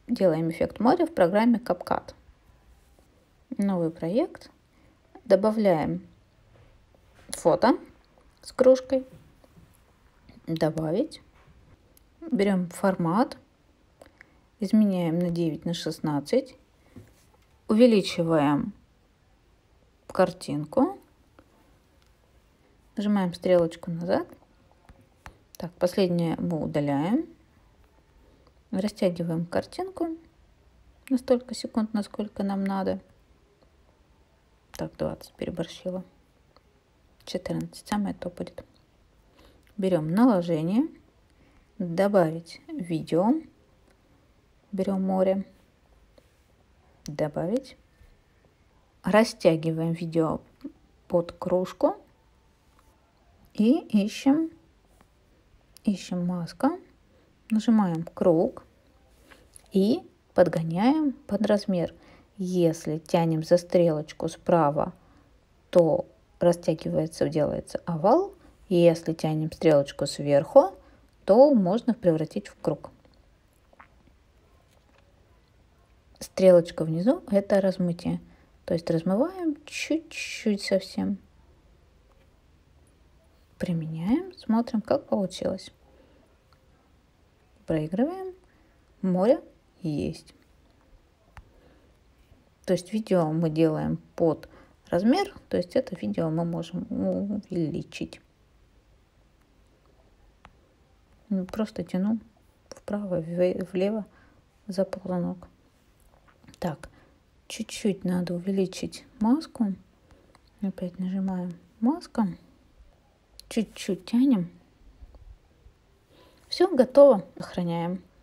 Делаем эффект моря в программе CapCut. Новый проект. Добавляем фото с кружкой. Добавить. Берем формат. Изменяем на 9 на 16. Увеличиваем картинку. Нажимаем стрелочку назад. Так, последнее мы удаляем. Растягиваем картинку на столько секунд, насколько нам надо. Так, 20 переборщила. 14, самое то будет. Берем наложение. Добавить видео. Берем море. Добавить. Растягиваем видео под кружку. И ищем маска. Нажимаем круг и подгоняем под размер. Если тянем за стрелочку справа, то растягивается, делается овал. Если тянем стрелочку сверху, то можно превратить в круг. Стрелочка внизу – это размытие. То есть размываем чуть-чуть совсем. Применяем, смотрим, как получилось. Проигрываем. Море есть. То есть видео мы делаем под размер. То есть это видео мы можем увеличить. Просто тяну вправо, влево за ползунок. Так, чуть-чуть надо увеличить маску. Опять нажимаем маска. Чуть-чуть тянем. Все, готово. Сохраняем.